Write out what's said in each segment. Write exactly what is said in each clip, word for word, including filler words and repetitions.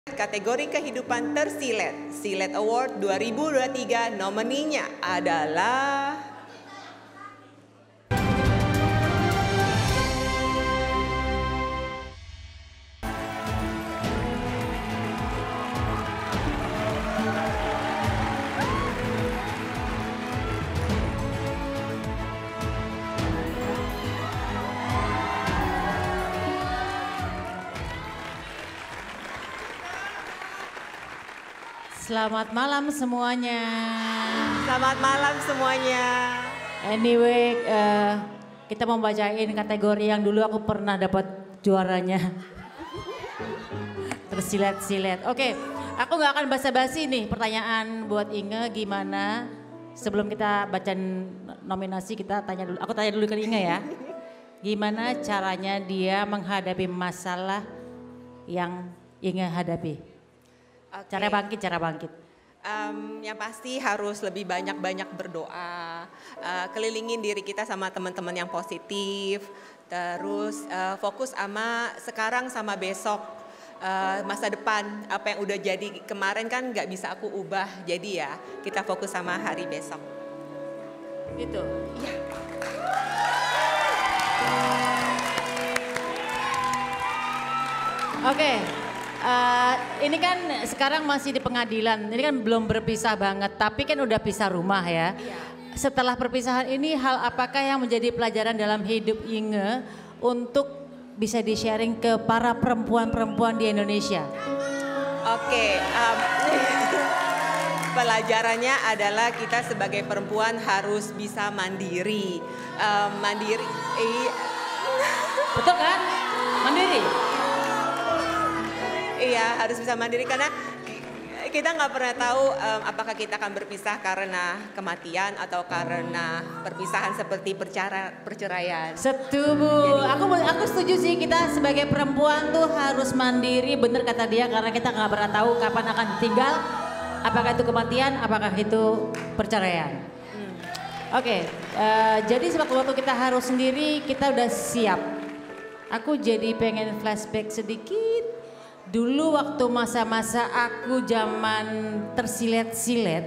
Kategori kehidupan tersilet, Silet Award dua ribu dua puluh tiga nomininya adalah Selamat malam semuanya. Selamat malam semuanya. Anyway, uh, kita mau bacain kategori yang dulu aku pernah dapat juaranya. Tersilet-silet. Oke, aku nggak akan basa-basi nih pertanyaan buat Inge gimana. Sebelum kita baca nominasi kita tanya dulu. Aku tanya dulu ke Inge ya. Gimana caranya dia menghadapi masalah yang Inge hadapi? Okay. Cara bangkit, cara bangkit. Um, yang pasti harus lebih banyak-banyak berdoa, uh, kelilingin diri kita sama teman-teman yang positif, terus uh, fokus sama sekarang sama besok, uh, masa depan, apa yang udah jadi kemarin kan nggak bisa aku ubah, jadi ya kita fokus sama hari besok. Gitu. Iya. Oke. Okay. Uh, ini kan sekarang masih di pengadilan, ini kan belum berpisah banget, tapi kan udah pisah rumah ya. Iya. Setelah perpisahan ini, hal apakah yang menjadi pelajaran dalam hidup Inge untuk bisa di-sharing ke para perempuan-perempuan di Indonesia? Oke, okay, um, pelajarannya adalah kita sebagai perempuan harus bisa mandiri, um, mandiri. Eh, Betul kan? Mandiri. Iya, harus bisa mandiri karena kita nggak pernah tahu um, apakah kita akan berpisah karena kematian atau karena perpisahan seperti percara, perceraian. Setuju. Aku aku setuju sih, kita sebagai perempuan tuh harus mandiri, bener kata dia, karena kita nggak pernah tahu kapan akan tinggal, apakah itu kematian, apakah itu perceraian. Hmm. Oke, okay, uh, jadi sewaktu-waktu kita harus sendiri, kita udah siap. Aku jadi pengen flashback sedikit. Dulu waktu masa-masa aku zaman tersilet-silet,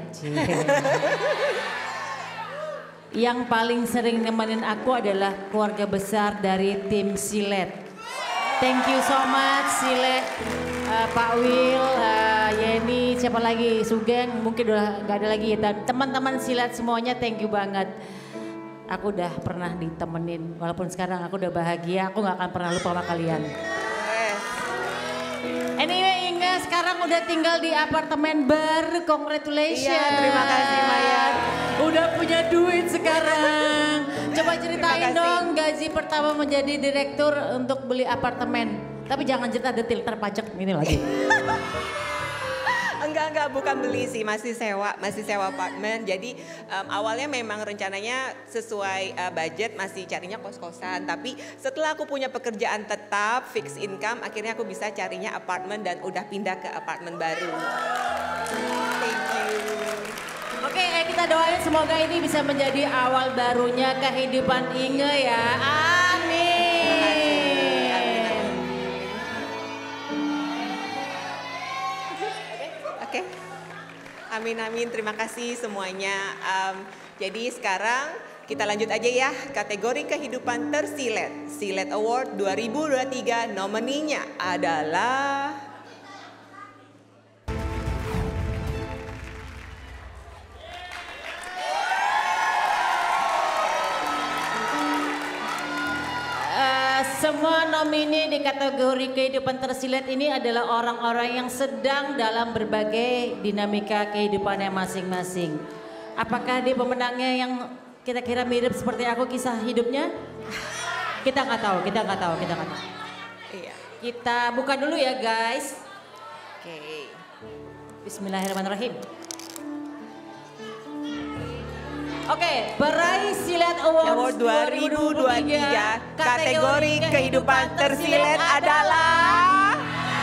yang paling sering nemenin aku adalah keluarga besar dari tim silet. Thank you so much Silet, uh, Pak Wil, uh, Yeni, siapa lagi, Sugeng, mungkin udah gak ada lagi. Dan teman-teman silet semuanya thank you banget. Aku udah pernah ditemenin, walaupun sekarang aku udah bahagia, aku gak akan pernah lupa sama kalian. Anyway Inge sekarang udah tinggal di apartemen baru, congratulations. Iya, terima kasih Maya. Udah punya duit sekarang. Coba ceritain dong gaji pertama menjadi direktur untuk beli apartemen. Tapi jangan cerita detail, terpajak ini lagi. Enggak, enggak, bukan beli sih, masih sewa, masih sewa apartemen. Jadi um, awalnya memang rencananya sesuai uh, budget, masih carinya kos-kosan. Tapi setelah aku punya pekerjaan tetap, fixed income, akhirnya aku bisa carinya apartemen dan udah pindah ke apartemen baru. Thank you. Oke, eh, kita doain semoga ini bisa menjadi awal barunya kehidupan Inge ya. Amin. Oke, amin amin, terima kasih semuanya. Um, jadi sekarang kita lanjut aja ya, kategori kehidupan tersilet, Silet Award dua ribu dua puluh tiga nomininya adalah Semua nomini di kategori kehidupan tersilet ini adalah orang-orang yang sedang dalam berbagai dinamika kehidupannya masing-masing. Apakah dia pemenangnya yang kira-kira mirip seperti aku kisah hidupnya? Kita nggak tahu, kita nggak tahu, kita nggak tahu. Iya. Kita buka dulu ya guys. Oke. Bismillahirrahmanirrahim. Oke, peraih Silet Award dua ribu dua puluh tiga kategori kehidupan tersilet adalah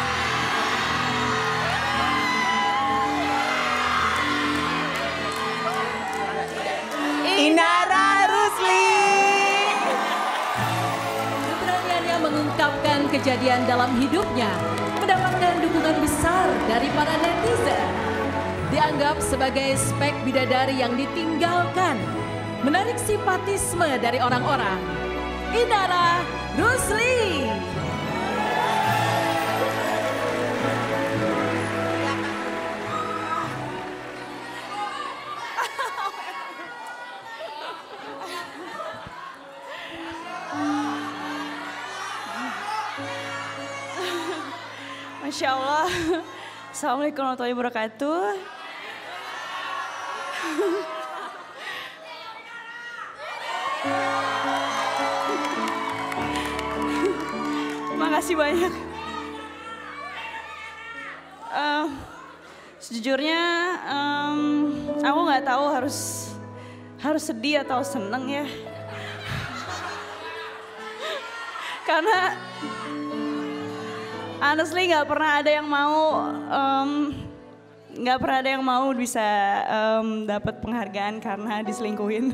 Inara Rusli. Keberaniannya mengungkapkan kejadian dalam hidupnya, mendapatkan dukungan besar dari para netizen. Dianggap sebagai spek bidadari yang ditinggalkan, menarik simpatisme dari orang-orang. Indara Rusli. Masya Allah. Assalamualaikum warahmatullahi wabarakatuh. Terima kasih banyak. Uh, sejujurnya um, aku nggak tahu harus harus sedih atau seneng ya. Karena honestly nggak pernah ada yang mau nggak um, pernah ada yang mau bisa um, dapat penghargaan karena diselingkuhin.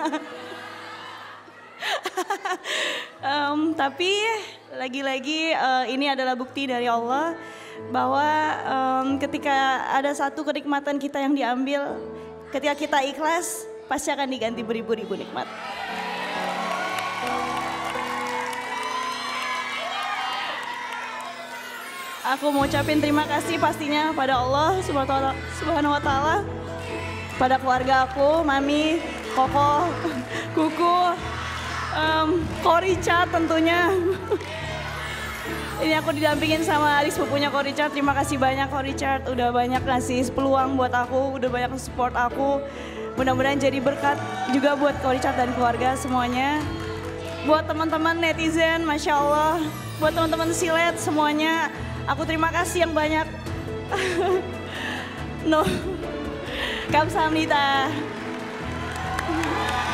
um, tapi lagi-lagi uh, ini adalah bukti dari Allah bahwa um, ketika ada satu kenikmatan kita yang diambil, ketika kita ikhlas pasti akan diganti beribu-ribu nikmat. Aku mau ucapin terima kasih pastinya pada Allah Subhanahu wa Ta'ala, pada keluarga aku, Mami, Koko, Kuku, um, Ko Richard tentunya. Ini aku didampingin sama adik sepupunya Ko Richard. Terima kasih banyak Ko Richard, udah banyak ngasih peluang buat aku, udah banyak support aku. Mudah-mudahan jadi berkat juga buat Ko Richard dan keluarga semuanya. Buat teman-teman netizen, Masya Allah. Buat teman-teman silet semuanya. Aku terima kasih yang banyak. No, kamsahamnida.